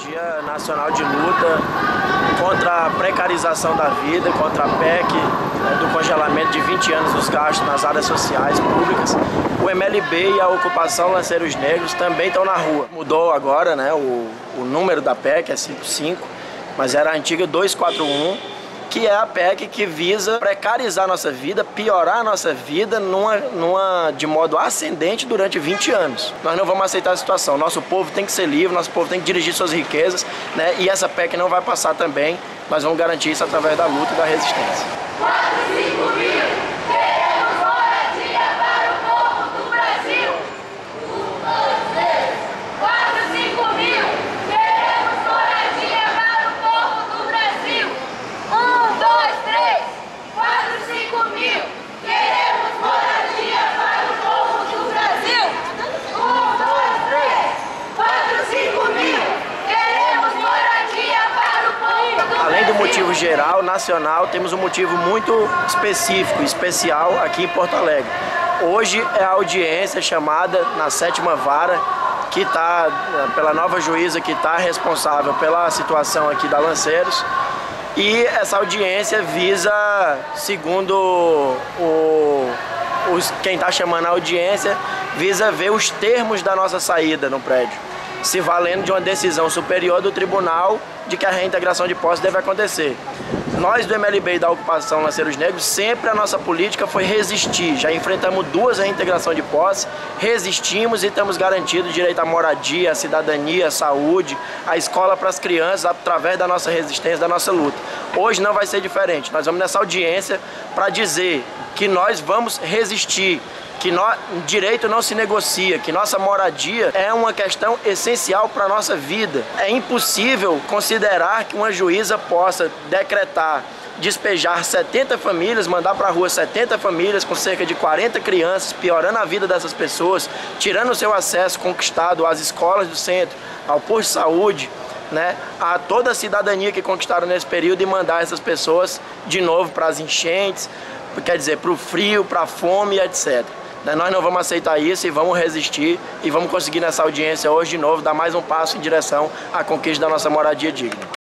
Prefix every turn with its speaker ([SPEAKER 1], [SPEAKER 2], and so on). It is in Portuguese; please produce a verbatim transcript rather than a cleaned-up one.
[SPEAKER 1] Dia nacional de luta contra a precarização da vida, contra a P E C, né, do congelamento de vinte anos dos gastos nas áreas sociais públicas. O M L B e a ocupação Lanceiros Negros também estão na rua. Mudou agora, né, o, o número da P E C, é cinquenta e cinco, mas era a antiga duzentos e quarenta e um, que é a P E C que visa precarizar a nossa vida, piorar a nossa vida numa, numa, de modo ascendente durante vinte anos. Nós não vamos aceitar a situação. Nosso povo tem que ser livre, nosso povo tem que dirigir suas riquezas, né? E essa P E C não vai passar também. Nós vamos garantir isso através da luta e da resistência. Além do motivo geral, nacional, temos um motivo muito específico, especial aqui em Porto Alegre. Hoje é a audiência chamada na sétima vara, que está, pela nova juíza que está responsável pela situação aqui da Lanceiros. E essa audiência visa, segundo o, os, quem está chamando a audiência, visa ver os termos da nossa saída no prédio, se valendo de uma decisão superior do tribunal de que a reintegração de posse deve acontecer. Nós do M L B e da ocupação Lanceiros Negros, sempre a nossa política foi resistir. Já enfrentamos duas reintegrações de posse, resistimos e estamos garantidos o direito à moradia, à cidadania, à saúde, à escola para as crianças, através da nossa resistência, da nossa luta. Hoje não vai ser diferente. Nós vamos nessa audiência para dizer que nós vamos resistir, que no, direito não se negocia, que nossa moradia é uma questão essencial para a nossa vida. É impossível considerar que uma juíza possa decretar, despejar setenta famílias, mandar para a rua setenta famílias com cerca de quarenta crianças, piorando a vida dessas pessoas, tirando o seu acesso conquistado às escolas do centro, ao posto de saúde, né, a toda a cidadania que conquistaram nesse período, e mandar essas pessoas de novo para as enchentes, quer dizer, para o frio, para a fome, etcétera. Nós não vamos aceitar isso e vamos resistir e vamos conseguir nessa audiência hoje de novo dar mais um passo em direção à conquista da nossa moradia digna.